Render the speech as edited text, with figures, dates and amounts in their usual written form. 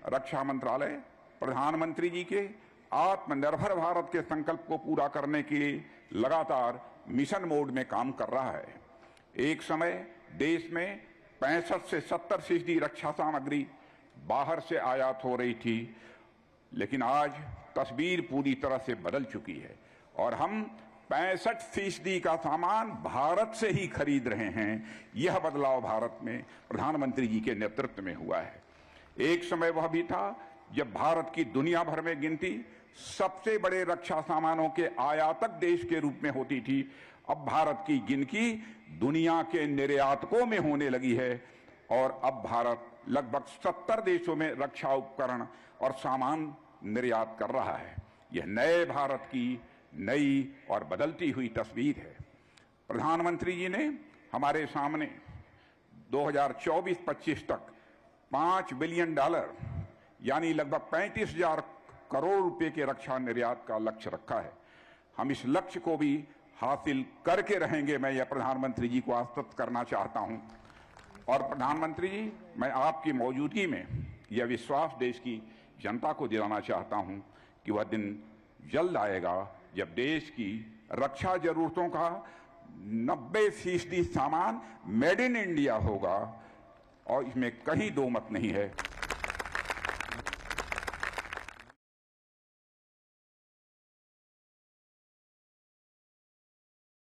रक्षा मंत्रालय प्रधानमंत्री जी के आत्मनिर्भर भारत के संकल्प को पूरा करने के लिए लगातार मिशन मोड में काम कर रहा है। एक समय देश में 65 से 70% रक्षा सामग्री बाहर से आयात हो रही थी, लेकिन आज तस्वीर पूरी तरह से बदल चुकी है और हम 65% का सामान भारत से ही खरीद रहे हैं। यह बदलाव भारत में प्रधानमंत्री जी के नेतृत्व में हुआ है। एक समय वह भी था जब भारत की दुनिया भर में गिनती सबसे बड़े रक्षा सामानों के आयातक देश के रूप में होती थी। अब भारत की गिनती दुनिया के निर्यातकों में होने लगी है और अब भारत लगभग 70 देशों में रक्षा उपकरण और सामान निर्यात कर रहा है। यह नए भारत की नई और बदलती हुई तस्वीर है। प्रधानमंत्री जी ने हमारे सामने 2024-25 तक $5 बिलियन यानी लगभग 35,000 करोड़ रुपए के रक्षा निर्यात का लक्ष्य रखा है। हम इस लक्ष्य को भी हासिल करके रहेंगे, मैं यह प्रधानमंत्री जी को आश्वस्त करना चाहता हूं। और प्रधानमंत्री जी, मैं आपकी मौजूदगी में यह विश्वास देश की जनता को दिलाना चाहता हूं कि वह दिन जल्द आएगा जब देश की रक्षा जरूरतों का 90% सामान मेड इन इंडिया होगा और इसमें कहीं दो मत नहीं है।